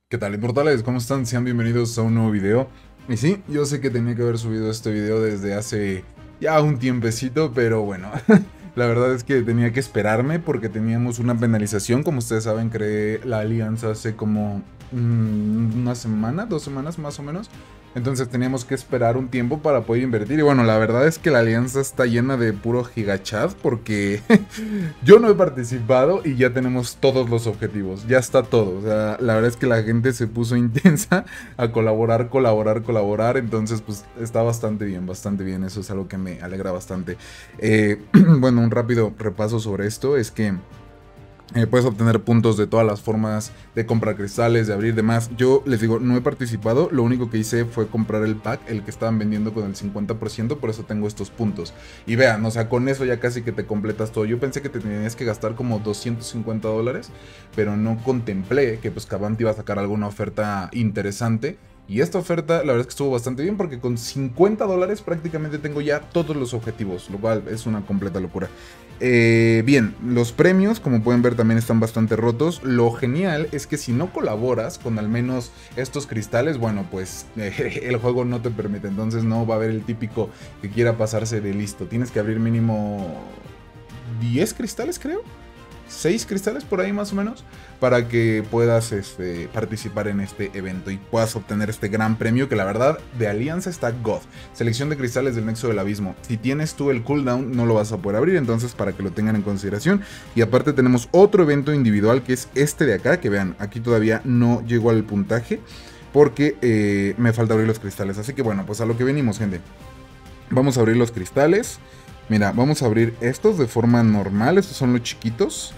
¿Qué tal, inmortales? ¿Cómo están? Sean bienvenidos a un nuevo video. Y sí, yo sé que tenía que haber subido este video desde hace ya un tiempecito, pero bueno, la verdad es que tenía que esperarme porque teníamos una penalización. Como ustedes saben, creé la alianza hace como una semana, 2 semanas más o menos. Entonces teníamos que esperar un tiempo para poder invertir. Y bueno, la verdad es que la alianza está llena de puro gigachat porque yo no he participado y ya tenemos todos los objetivos. Ya está todo. O sea, la verdad es que la gente se puso intensa a colaborar, colaborar, colaborar. Entonces, pues está bastante bien, bastante bien. Eso es algo que me alegra bastante. Bueno, un rápido repaso sobre esto es que puedes obtener puntos de todas las formas de comprar cristales, de abrir demás. Yo les digo, no he participado, lo único que hice fue comprar el pack, el que estaban vendiendo con el 50%, por eso tengo estos puntos. Y vean, o sea, con eso ya casi que te completas todo. Yo pensé que te tenías que gastar como $250, pero no contemplé que pues Kabam te iba a sacar alguna oferta interesante. Y esta oferta la verdad es que estuvo bastante bien porque con $50 prácticamente tengo ya todos los objetivos, lo cual es una completa locura. Bien, los premios, como pueden ver, también están bastante rotos. Lo genial es que si no colaboras con al menos estos cristales, bueno, pues el juego no te permite. Entonces no va a haber el típico que quiera pasarse de listo. Tienes que abrir mínimo 10 cristales, creo. 6 cristales por ahí más o menos, para que puedas participar en este evento y puedas obtener este gran premio que la verdad de Alianza está God. Selección de cristales del Nexo del Abismo. Si tienes tú el cooldown no lo vas a poder abrir, entonces para que lo tengan en consideración. Y aparte tenemos otro evento individual que es este de acá, que vean, aquí todavía no llego al puntaje porque me falta abrir los cristales. Así que bueno, pues a lo que venimos, gente. Vamos a abrir los cristales. Mira, vamos a abrir estos de forma normal. Estos son los chiquitos.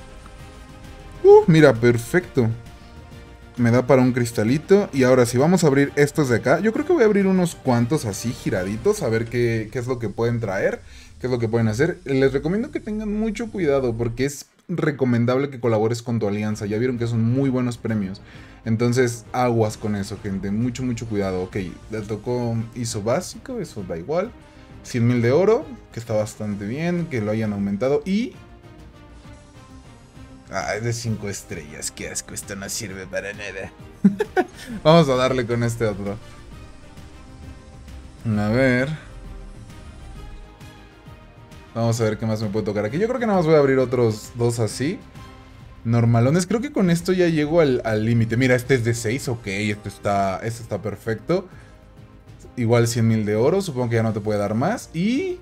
Mira, perfecto. Me da para un cristalito. Y ahora sí, vamos a abrir estos de acá. Yo creo que voy a abrir unos cuantos así giraditos. A ver qué es lo que pueden traer. Qué es lo que pueden hacer. Les recomiendo que tengan mucho cuidado porque es recomendable que colabores con tu alianza. Ya vieron que son muy buenos premios. Entonces, aguas con eso, gente. Mucho, mucho cuidado. Ok, le tocó ISO básico. Eso da igual. 100.000 de oro, que está bastante bien, que lo hayan aumentado. Y... es de 5 estrellas, qué asco, esto no sirve para nada. Vamos a darle con este otro. A ver. Vamos a ver qué más me puede tocar aquí. Yo creo que nada más voy a abrir otros dos así. Normalones, creo que con esto ya llego al límite. Mira, este es de 6, ok, este está perfecto. Igual 100.000 de oro, supongo que ya no te puede dar más. Y...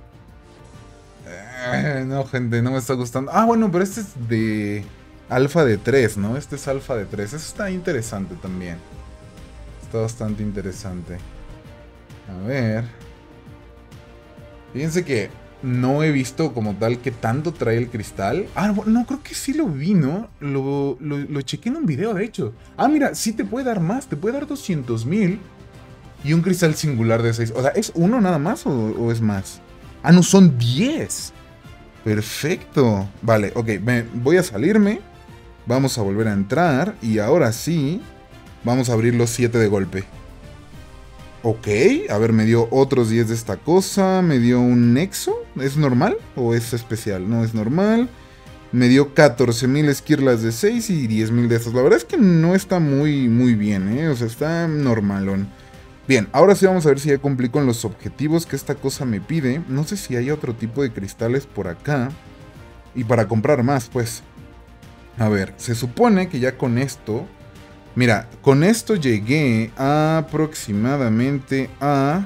no, gente, no me está gustando. Ah, bueno, pero este es de alfa de 3, ¿no? Este es alfa de 3. Eso está interesante también. Está bastante interesante. A ver. Fíjense que no he visto como tal que tanto trae el cristal. Ah, no, creo que sí lo vi, ¿no? Lo chequé en un video, de hecho. Ah, mira, sí te puede dar más. Te puede dar 200.000. Y un cristal singular de 6. O sea, ¿es uno nada más o es más? Ah, no, son 10. Perfecto. Vale, ok, voy a salirme. Vamos a volver a entrar. Y ahora sí, vamos a abrir los 7 de golpe. Ok, a ver, me dio otros 10 de esta cosa. Me dio un nexo. ¿Es normal o es especial? No, es normal. Me dio 14.000 esquirlas de 6 y 10.000 de estos. La verdad es que no está muy bien, ¿eh? O sea, está normalón. Bien, ahora sí vamos a ver si ya cumplí con los objetivos que esta cosa me pide. No sé si hay otro tipo de cristales por acá. Y para comprar más, pues. A ver, se supone que ya con esto... Mira, con esto llegué aproximadamente a...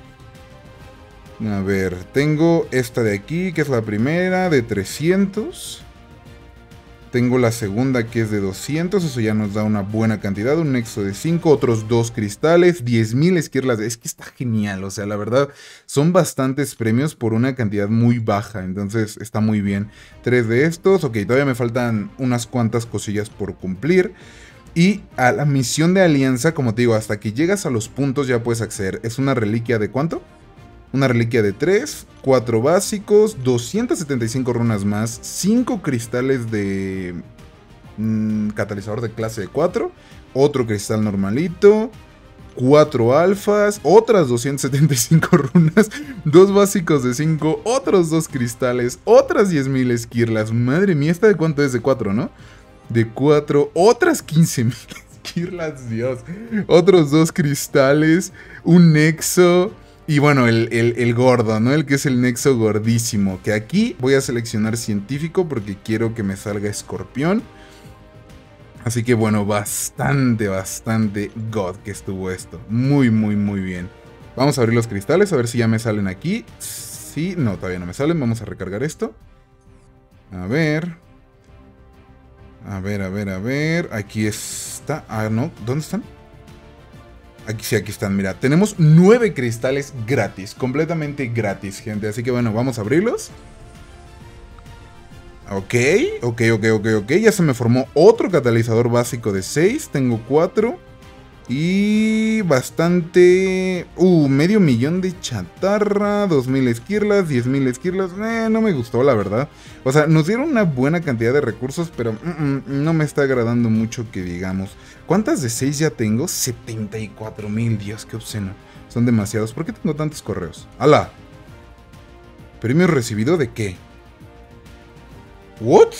A ver, tengo esta de aquí, que es la primera, de 300. Tengo la segunda que es de 200, eso ya nos da una buena cantidad, un nexo de 5, otros 2 cristales, 10.000 esquirlas, es que está genial, o sea, la verdad, son bastantes premios por una cantidad muy baja, entonces está muy bien. 3 de estos, ok, todavía me faltan unas cuantas cosillas por cumplir. Y a la misión de alianza, como te digo, hasta que llegas a los puntos ya puedes acceder. ¿Es una reliquia de cuánto? Una reliquia de 3, 4 básicos, 275 runas más, 5 cristales de catalizador de clase de 4, otro cristal normalito, 4 alfas, otras 275 runas, 2 básicos de 5, otros 2 cristales, otras 10.000 esquirlas. Madre mía, ¿esta de cuánto es? De 4, ¿no? De 4, otras 15.000. esquirlas, Dios. Otros 2 cristales, un nexo y bueno, el gordo, ¿no? El que es el nexo gordísimo. Que aquí voy a seleccionar científico porque quiero que me salga escorpión. Así que bueno, bastante god que estuvo esto. Muy bien. Vamos a abrir los cristales, a ver si ya me salen aquí. Sí, no, todavía no me salen. Vamos a recargar esto. A ver. A ver. Aquí está. Ah, no. ¿Dónde están? Aquí sí, aquí están. Mira, tenemos 9 cristales gratis. Completamente gratis, gente. Así que bueno, vamos a abrirlos. Ok. Ya se me formó otro catalizador básico de 6. Tengo 4. Y bastante... medio millón de chatarra, 2000 esquirlas, 10.000 esquirlas. No me gustó, la verdad. O sea, nos dieron una buena cantidad de recursos, pero no me está agradando mucho que digamos. ¿Cuántas de 6 ya tengo? 74.000, Dios, qué obsceno. Son demasiados. ¿Por qué tengo tantos correos? ¡Hala! ¿Premio recibido de qué? ¿What?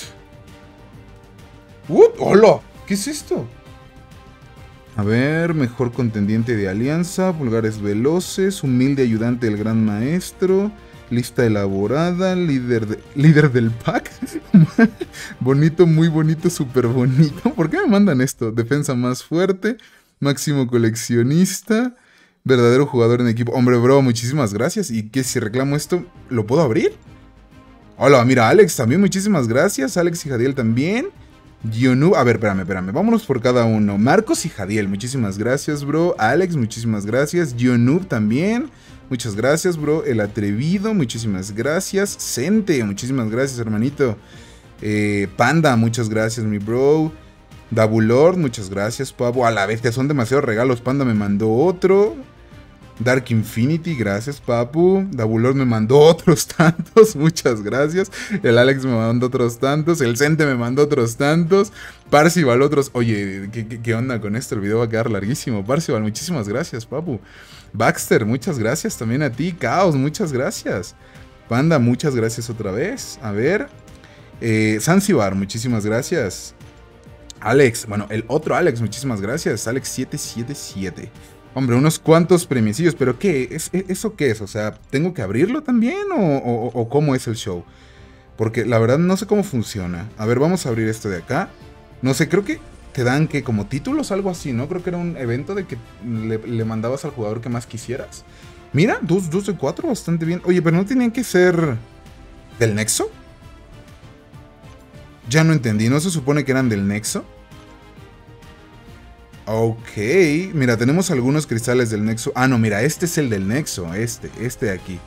¡Hola! ¿Qué es esto? A ver, mejor contendiente de alianza, vulgares veloces, humilde ayudante del gran maestro, lista elaborada, líder del pack. Bonito, muy bonito, súper bonito. ¿Por qué me mandan esto? Defensa más fuerte, máximo coleccionista, verdadero jugador en equipo. Hombre, bro, muchísimas gracias. ¿Y qué si reclamo esto, lo puedo abrir? Hola, mira, Alex también, muchísimas gracias. Alex y Jadiel también. Yonu, a ver, espérame, vámonos por cada uno. Marcos y Jadiel, muchísimas gracias, bro. Alex, muchísimas gracias. Yonu también, muchas gracias, bro. El Atrevido, muchísimas gracias. Sente, muchísimas gracias, hermanito. Panda, muchas gracias, mi bro. Dabulord, muchas gracias, pavo. A la vez que son demasiados regalos. Panda me mandó otro. Dark Infinity, gracias, papu. Dabulord me mandó otros tantos, muchas gracias. El Alex me mandó otros tantos. El Sente me mandó otros tantos. Parcival, otros. Oye, ¿qué onda con esto? El video va a quedar larguísimo. Parcival, muchísimas gracias, papu. Baxter, muchas gracias también a ti. Caos, muchas gracias. Panda, muchas gracias otra vez. A ver. Zanzibar, muchísimas gracias. Alex, bueno, el otro Alex, muchísimas gracias. Alex777. Hombre, unos cuantos premiecillos, pero ¿qué? ¿Eso qué es? O sea, ¿tengo que abrirlo también o cómo es el show? Porque la verdad no sé cómo funciona. A ver, vamos a abrir esto de acá. No sé, creo que te dan que como títulos, algo así, ¿no? Creo que era un evento de que le mandabas al jugador que más quisieras. Mira, 2 de 4, bastante bien. Oye, pero ¿no tenían que ser del Nexo? Ya no entendí, ¿no se supone que eran del Nexo? Ok, mira, tenemos algunos cristales del Nexo. Ah, no, mira, este es el del Nexo, este de aquí.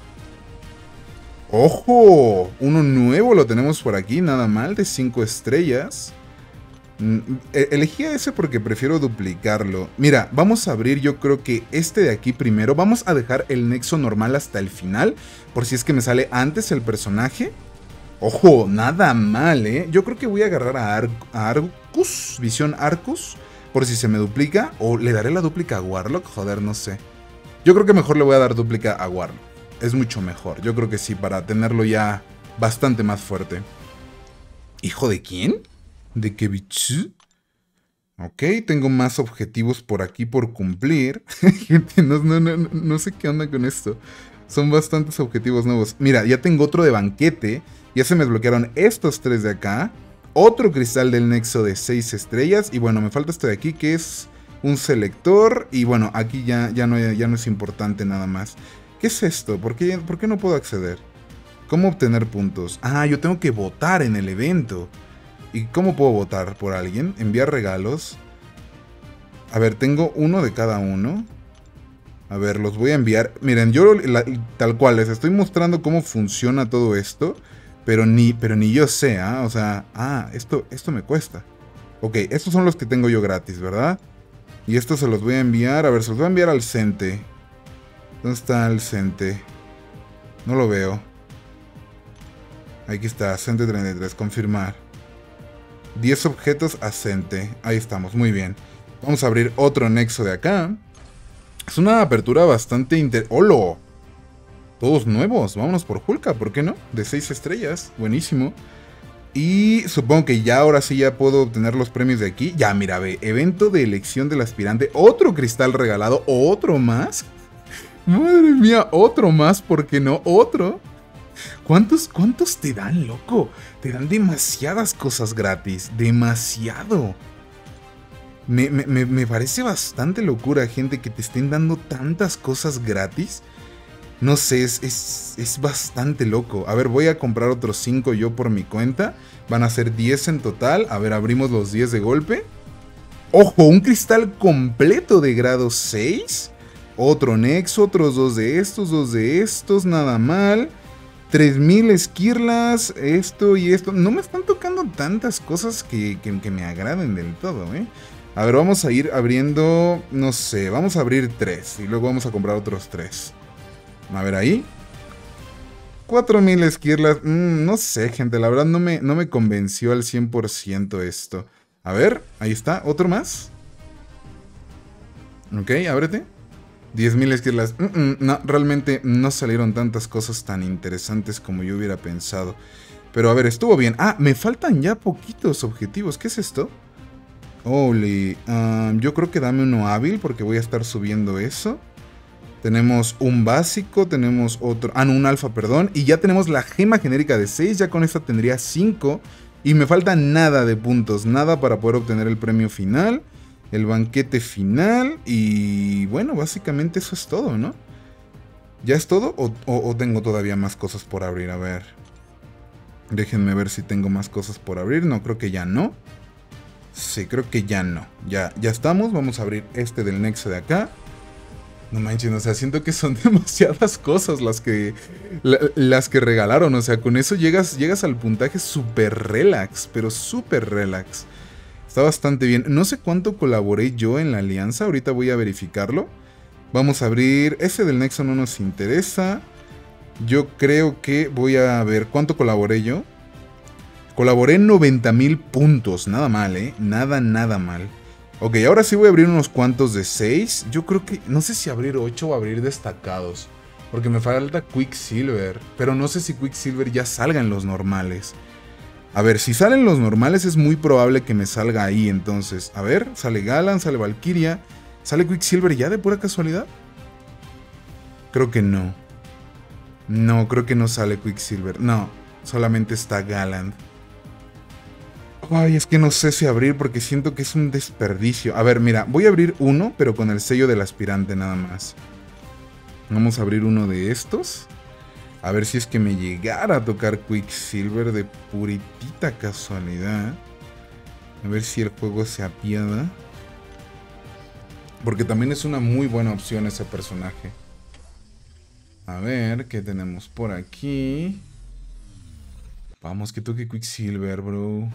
¡Ojo! Uno nuevo lo tenemos por aquí, nada mal, de 5 estrellas. Elegí a ese porque prefiero duplicarlo. Mira, vamos a abrir yo creo que este de aquí primero. Vamos a dejar el Nexo normal hasta el final, por si es que me sale antes el personaje. ¡Ojo! Nada mal, ¿eh? Yo creo que voy a agarrar a Arcus, Visión Arcus. Por si se me duplica, o le daré la dúplica a Warlock, joder, no sé. Yo creo que mejor le voy a dar dúplica a Warlock. Es mucho mejor, yo creo que sí, para tenerlo ya bastante más fuerte. ¿Hijo de quién? ¿De Kevich? Ok, tengo más objetivos por aquí por cumplir. Gente, no sé qué onda con esto. Son bastantes objetivos nuevos. Mira, ya tengo otro de banquete. Ya se me desbloquearon estos 3 de acá. Otro cristal del Nexo de 6 estrellas. Y bueno, me falta este de aquí que es un selector. Y bueno, aquí ya no es importante nada más. ¿Qué es esto? ¿Por qué no puedo acceder? ¿Cómo obtener puntos? Ah, yo tengo que votar en el evento. ¿Y cómo puedo votar por alguien? Enviar regalos. A ver, tengo uno de cada uno. A ver, los voy a enviar. Miren, yo tal cual les estoy mostrando cómo funciona todo esto. Pero ni yo sé, ¿ah? O sea, esto me cuesta. Ok, estos son los que tengo yo gratis, ¿verdad? Y estos se los voy a enviar. A ver, se los voy a enviar al Sente. ¿Dónde está el Sente? No lo veo. Aquí está, Sente 33, confirmar. 10 objetos a Sente. Ahí estamos, muy bien. Vamos a abrir otro Nexo de acá. Es una apertura bastante ¡Holo! Todos nuevos, vámonos por Hulka, ¿por qué no? De 6 estrellas, buenísimo. Y supongo que ya ahora sí ya puedo obtener los premios de aquí. Ya, mira, ve, evento de elección del aspirante. Otro cristal regalado, otro más. Madre mía, otro más, ¿por qué no? Otro. ¿Cuántos te dan, loco? Te dan demasiadas cosas gratis. Demasiado. Me parece bastante locura, gente, que te estén dando tantas cosas gratis. No sé, es bastante loco. A ver, voy a comprar otros 5 yo por mi cuenta. Van a ser 10 en total. A ver, abrimos los 10 de golpe. ¡Ojo! Un cristal completo de grado 6. Otro nexo, otros 2 de estos, nada mal. 3000 esquirlas, esto y esto. No me están tocando tantas cosas que me agraden del todo, ¿eh? A ver, vamos a ir abriendo, no sé, vamos a abrir 3 y luego vamos a comprar otros 3. A ver ahí. 4000 esquirlas. No sé, gente, la verdad no me convenció al 100% esto. A ver, ahí está, otro más. Ok, ábrete. 10.000 esquirlas. No, realmente no salieron tantas cosas tan interesantes como yo hubiera pensado. Pero a ver, estuvo bien. Ah, me faltan ya poquitos objetivos. ¿Qué es esto? Holy. Yo creo que dame uno hábil porque voy a estar subiendo eso. Tenemos un básico, tenemos otro... Ah, no, un alfa, perdón. Y ya tenemos la gema genérica de 6. Ya con esta tendría 5. Y me falta nada de puntos. Nada para poder obtener el premio final. El banquete final. Y bueno, básicamente eso es todo, ¿no? ¿Ya es todo? ¿O tengo todavía más cosas por abrir? A ver. Déjenme ver si tengo más cosas por abrir. No, creo que ya no. Sí, creo que ya no. Ya estamos. Vamos a abrir este del nexo de acá. No manches, o sea, siento que son demasiadas cosas las que regalaron. O sea, con eso llegas al puntaje súper relax, pero súper relax. Está bastante bien. No sé cuánto colaboré yo en la alianza. Ahorita voy a verificarlo. Vamos a abrir. Ese del Nexo no nos interesa. Yo creo que voy a ver cuánto colaboré yo. Colaboré en 90.000 puntos. Nada mal, ¿eh? Nada mal. Ok, ahora sí voy a abrir unos cuantos de 6. Yo creo que... No sé si abrir 8 o abrir destacados. Porque me falta Quicksilver. Pero no sé si Quicksilver ya salga en los normales. A ver, si salen los normales es muy probable que me salga ahí entonces. A ver, sale Galan, sale Valkyria. ¿Sale Quicksilver ya de pura casualidad? Creo que no. No, creo que no sale Quicksilver. No, solamente está Galan. Ay, es que no sé si abrir porque siento que es un desperdicio. A ver, mira, voy a abrir uno, pero con el sello del aspirante nada más. Vamos a abrir uno de estos. A ver si es que me llegara a tocar Quicksilver de puritita casualidad. A ver si el juego se apiada. Porque también es una muy buena opción ese personaje. A ver, ¿qué tenemos por aquí? Vamos, que toque Quicksilver, bro.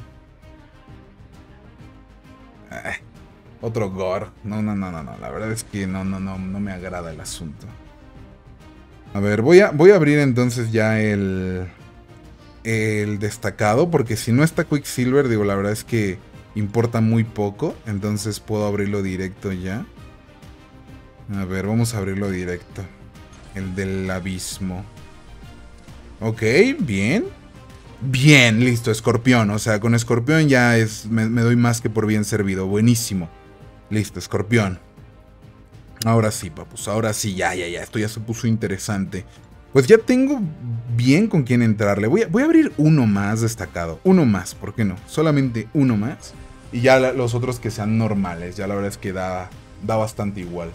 Otro gore. No. La verdad es que no me agrada el asunto. A ver, voy a abrir entonces ya el destacado, porque si no está Quicksilver, digo, la verdad es que importa muy poco, entonces puedo abrirlo directo ya. A ver, vamos a abrirlo directo. El del abismo. Ok, bien. Bien, listo, escorpión, o sea, con escorpión ya me doy más que por bien servido, buenísimo. Listo, escorpión. Ahora sí, papus, ahora sí, ya, esto ya se puso interesante. Pues ya tengo bien con quién entrarle. Voy a abrir uno más destacado. Uno más, ¿por qué no? Solamente uno más. Y ya los otros que sean normales. Ya la verdad es que da bastante igual.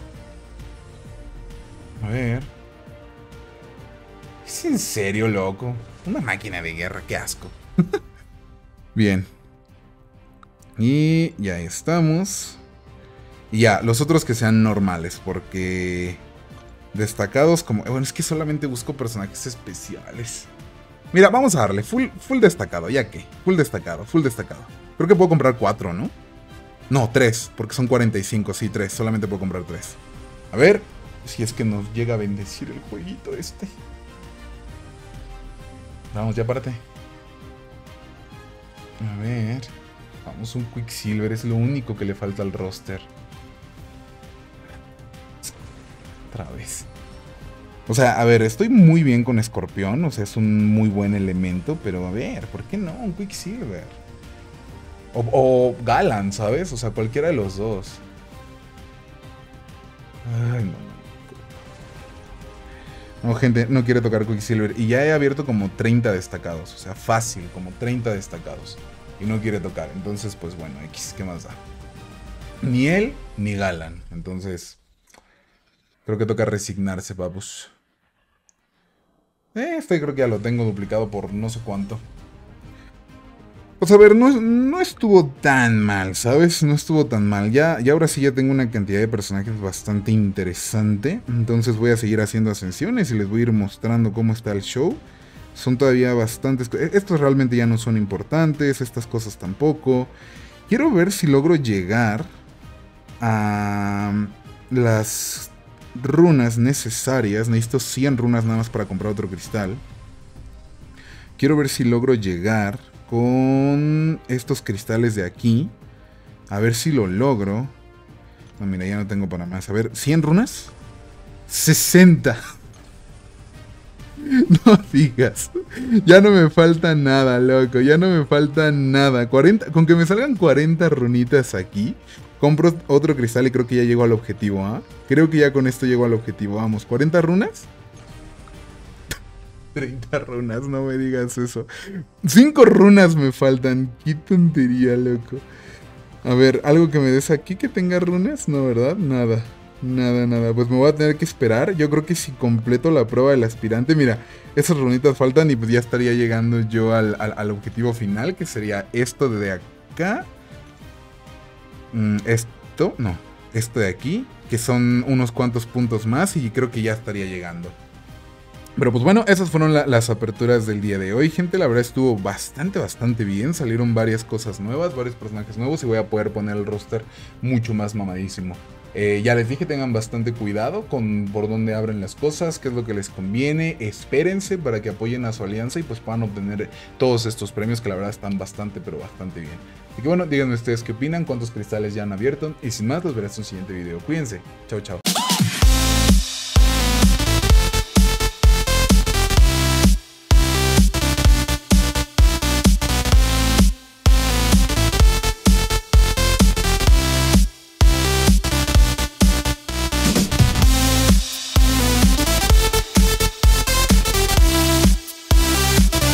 A ver. ¿Es en serio, loco? Una máquina de guerra, qué asco. Bien. Y ya estamos. Y ya, los otros que sean normales, porque... Destacados como... Bueno, es que solamente busco personajes especiales. Mira, vamos a darle full destacado, ya que. Full destacado. Creo que puedo comprar 4, ¿no? No, 3, porque son 45. Sí, 3. Solamente puedo comprar 3. A ver, si es que nos llega a bendecir el jueguito este. Vamos, ya párate. A ver. Vamos, un Quicksilver. Es lo único que le falta al roster. Otra vez. O sea, a ver, estoy muy bien con Escorpión, o sea, es un muy buen elemento, pero a ver, ¿por qué no? Un Quicksilver. O Galan, ¿sabes? O sea, cualquiera de los dos. Ay, no. No, gente, no quiere tocar Quicksilver. Y ya he abierto como 30 destacados. O sea, fácil, como 30 destacados. Y no quiere tocar. Entonces, pues bueno, X, ¿qué más da? Ni él, ni Galan. Entonces, creo que toca resignarse, papus. Este creo que ya lo tengo duplicado por no sé cuánto. Pues a ver, no estuvo tan mal, ¿sabes? No estuvo tan mal. Ya ahora sí ya tengo una cantidad de personajes bastante interesante. Entonces voy a seguir haciendo ascensiones y les voy a ir mostrando cómo está el show. Son todavía bastantes... Estos realmente ya no son importantes, estas cosas tampoco. Quiero ver si logro llegar a las runas necesarias. Necesito 100 runas nada más para comprar otro cristal. Quiero ver si logro llegar con estos cristales de aquí. A ver si lo logro. No, mira, ya no tengo para más. A ver, ¿100 runas? 60. No digas. Ya no me falta nada, loco. Ya no me falta nada. 40, con que me salgan 40 runitas aquí, compro otro cristal y creo que ya llego al objetivo, ¿ah? Creo que ya con esto llego al objetivo. Vamos, ¿40 runas? 30 runas, no me digas eso. 5 runas me faltan. Qué tontería, loco. A ver, ¿algo que me des aquí que tenga runas? No, ¿verdad? Nada. Nada. Pues me voy a tener que esperar. Yo creo que si completo la prueba del aspirante, mira, esas runitas faltan y pues ya estaría llegando yo al objetivo final, que sería esto de acá. Esto de aquí, que son unos cuantos puntos más y creo que ya estaría llegando. Pero pues bueno, esas fueron las aperturas del día de hoy, gente. La verdad estuvo bastante bien. Salieron varias cosas nuevas, varios personajes nuevos y voy a poder poner el roster mucho más mamadísimo. Ya les dije, tengan bastante cuidado con por dónde abren las cosas, qué es lo que les conviene. Espérense para que apoyen a su alianza y pues puedan obtener todos estos premios que la verdad están bastante bien. Así que bueno, díganme ustedes qué opinan, cuántos cristales ya han abierto. Y sin más, los veré en un siguiente video. Cuídense. Chao.